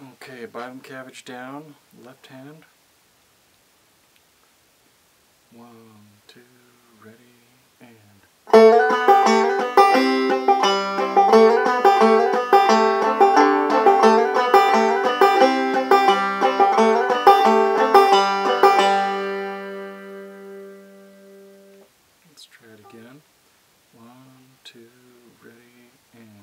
Okay, bottom cabbage down, left hand. 1, 2, ready, and... Let's try it again. 1, 2, ready, and...